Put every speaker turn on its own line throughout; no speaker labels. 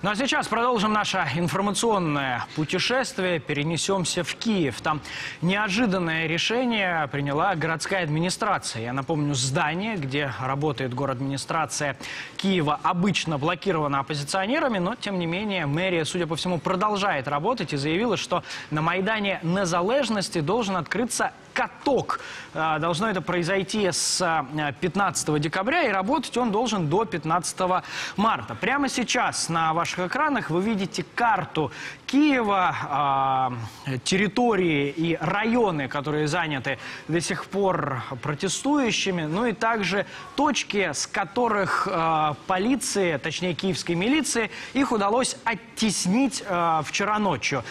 Ну а сейчас продолжим наше информационное путешествие. Перенесемся в Киев. Там неожиданное решение приняла городская администрация. Я напомню, здание, где работает город-администрация Киева, обычно блокировано оппозиционерами, но тем не менее мэрия, судя по всему, продолжает работать и заявила, что на Майдане Незалежности должен открыться каток. Должно это произойти с 15 декабря, и работать он должен до 15 марта. Прямо сейчас на ваших экранах вы видите карту Киева, территории и районы, которые заняты до сих пор протестующими, ну и также точки, с которых полиции, точнее киевской милиции, их удалось оттеснить вчера ночью.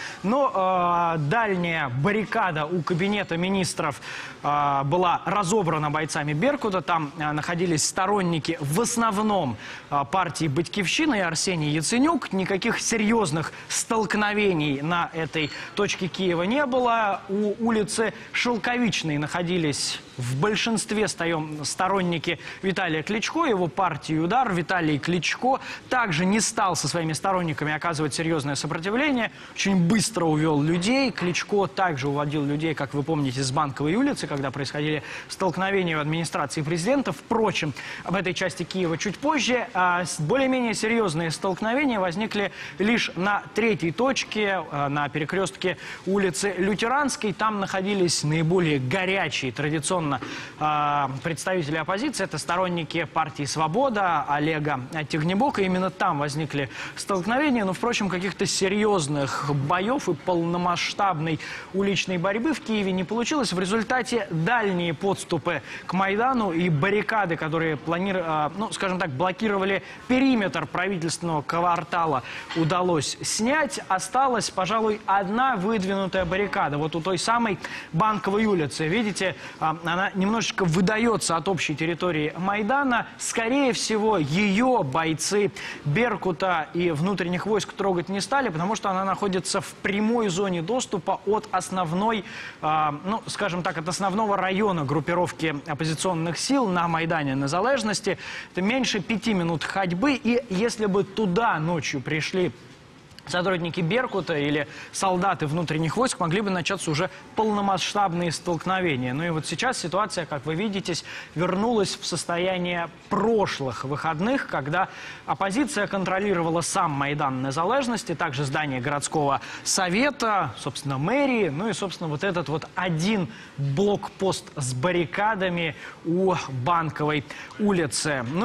Но дальняя баррикада у кабинета министров была разобрана бойцами Беркута. Там находились сторонники в основном партии «Батькивщина» и Арсений Яценюк. Никаких серьезных столкновений на этой точке Киева не было. У улицы Шелковичной находились в большинстве сторонники Виталия Кличко, его партии «Удар». Виталий Кличко также не стал со своими сторонниками оказывать серьезное сопротивление. Очень быстро увел людей. Кличко также уводил людей, как вы помните, с Банковой улицы, когда происходили столкновения в администрации президента. Впрочем, об этой части Киева чуть позже. Более-менее серьезные столкновения возникли лишь на третьей точке, на перекрестке улицы Лютеранской. Там находились наиболее горячие традиционно представители оппозиции. Это сторонники партии «Свобода» Олега Тягнебока. Именно там возникли столкновения. Но, впрочем, каких-то серьезных боев и полномасштабной уличной борьбы в Киеве не получилось. В результате дальние подступы к Майдану и баррикады, которые скажем так, блокировали периметр правительственного квартала, удалось снять. Осталась, пожалуй, одна выдвинутая баррикада. Вот у той самой Банковой улицы. Видите, она немножечко выдается от общей территории Майдана. Скорее всего, ее бойцы Беркута и внутренних войск трогать не стали, потому что она находится в прямой зоне доступа от основной, скажем так, от основного района группировки оппозиционных сил на Майдане Незалежности. Это меньше 5 минут ходьбы, и если бы туда ночью пришли сотрудники Беркута или солдаты внутренних войск, могли бы начаться уже полномасштабные столкновения. Ну и вот сейчас ситуация, как вы видите, вернулась в состояние прошлых выходных, когда оппозиция контролировала сам Майдан Незалежности, также здание городского совета, собственно, мэрии, ну и, собственно, вот этот вот один блокпост с баррикадами у Банковой улицы.